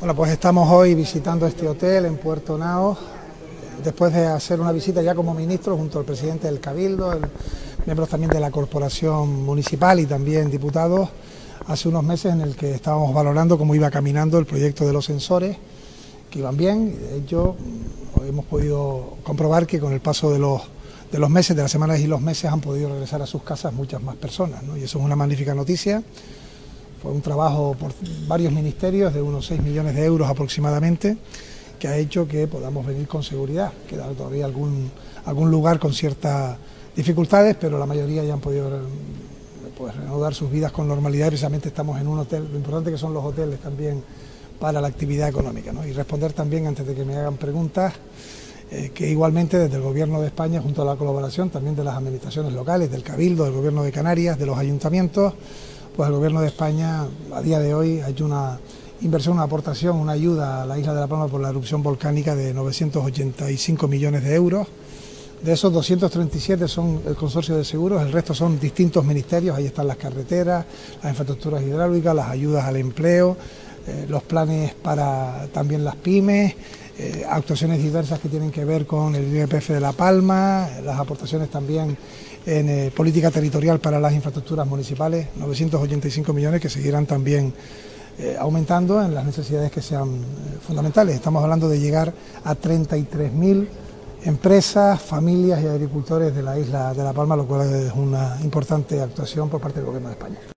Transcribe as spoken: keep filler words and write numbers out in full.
Bueno, pues estamos hoy visitando este hotel en Puerto Naos, después de hacer una visita ya como ministro junto al presidente del Cabildo, el, miembros también de la corporación municipal y también diputados, hace unos meses en el que estábamos valorando cómo iba caminando el proyecto de los sensores, que iban bien, y de hecho hemos podido comprobar que con el paso de los, de los meses, de las semanas y los meses, han podido regresar a sus casas muchas más personas, ¿no? Y eso es una magnífica noticia. Fue un trabajo por varios ministerios de unos seis millones de euros aproximadamente, que ha hecho que podamos venir con seguridad. Queda todavía algún, algún lugar con ciertas dificultades, pero la mayoría ya han podido pues, reanudar sus vidas con normalidad. Precisamente estamos en un hotel, lo importante que son los hoteles también para la actividad económica, ¿no? Y responder también, antes de que me hagan preguntas, eh, que igualmente desde el Gobierno de España, junto a la colaboración también de las administraciones locales, del Cabildo, del Gobierno de Canarias, de los ayuntamientos, pues el Gobierno de España a día de hoy ha hecho una inversión, una aportación, una ayuda a la isla de La Palma por la erupción volcánica de novecientos ochenta y cinco millones de euros. De esos doscientos treinta y siete son el consorcio de seguros, el resto son distintos ministerios, ahí están las carreteras, las infraestructuras hidráulicas, las ayudas al empleo, eh, los planes para también las pymes, eh, actuaciones diversas que tienen que ver con el I R P F de La Palma, las aportaciones también en eh, política territorial para las infraestructuras municipales, novecientos ochenta y cinco millones que seguirán también eh, aumentando en las necesidades que sean eh, fundamentales. Estamos hablando de llegar a treinta y tres mil empresas, familias y agricultores de la isla de La Palma, lo cual es una importante actuación por parte del Gobierno de España.